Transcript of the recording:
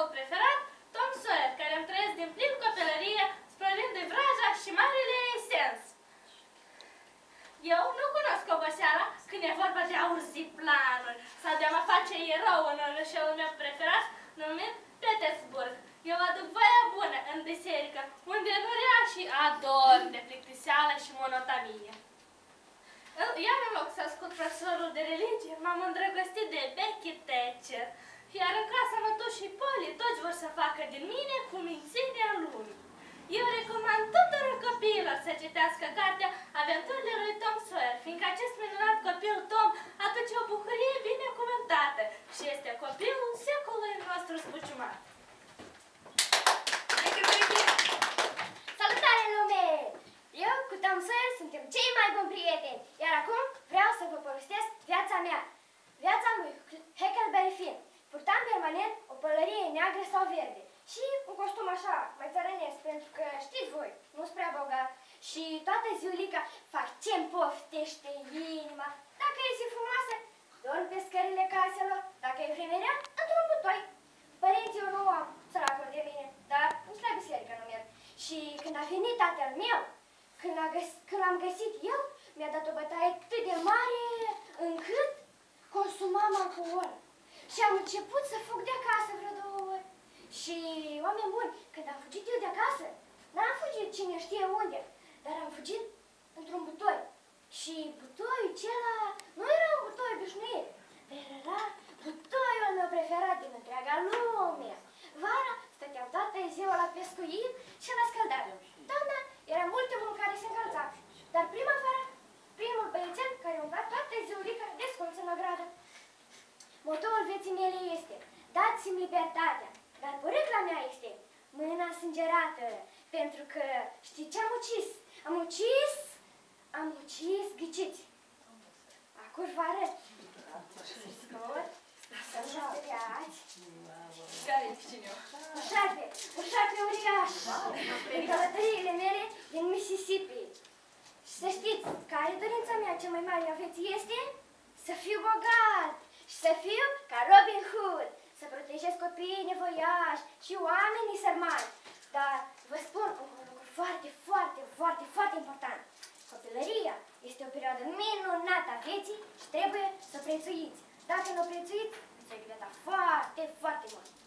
preferat, Tom Sawyer, care îmi trăiesc din plin copilărie, spălându-i vraja și marele sens. Eu nu cunosc oboseala când e vorba de a urzi planuri sau de a mă face erou în orășelul meu preferat, numit Petersburg. Eu aduc voia bună în biserică, unde noreașii ador de plictiseală și monotamie. Iar în loc să ascult profesorul de religie, m-am îndrăgostit de Becky Thatcher, iar în casa mătușii Polly toți vor să facă din mine cumințenia lumii. Eu recomand tuturor copiilor să citească cartea Aventurile lui Tom Sawyer, fiindcă acest minunat copil Tom aduce o bucurie binecuvântată și este copilul secolului nostru zbuciumat. Salutare, lume! Eu cu Tom Sawyer suntem cei mai buni prieteni, iar acum vreau să vă povestesc viața mea. Viața lui Huckleberry Finn. Purtam permanent o pălărie neagră sau verde și un costum așa, mai țărănesc, pentru că știți voi, nu-s prea bogat. Și toată ziulica fac ce-mi poftește inima. Dacă e zi frumoasă, dorm pe scările caselor, dacă e vreme rea, într-un butoi. Părinții eu nu am săracuri de mine, dar nici la biserică nu merg. Și când a venit tatăl meu, când l-am găsit eu, mi-a dat o bătaie atât de mare încât consumam alcool. Și am început să fug de acasă vreo 2 ori. Și, oameni buni, când am fugit eu de acasă, n-am fugit cine știe unde, dar am fugit într-un butoi. Și butoiul acela nu era un butoi obișnuit, dar era butoiul meu preferat din întreaga lume. Vara stăteam toată ziua la pescuit și la scăldare. Toamna era multe unul care se încălța, dar primăvara, primul băiețel care umbla toată ziulica desculț în ogradă. Motoul vieții mele este, dați-mi libertatea, dar porecla mea este, mâna sângerată, pentru că știi ce am ucis? Am ucis ghiciți. Acum vă arăt. Scot, să-mi speriați. Care-i cineva? Un șarpe uriaș, în călătoriile mele din Mississippi. Și să știți, care dorința mea cea mai mare a vieții este? Să fiu bogat și să fiu ca Robin Hood, să protejez copiii nevoiași și oamenii sărmani. Dar vă spun un lucru foarte, foarte, foarte, foarte important. Copilăria este o perioadă minunată a vieții și trebuie să o prețuiți. Dacă nu o prețuiți, veți regreta foarte, foarte mult.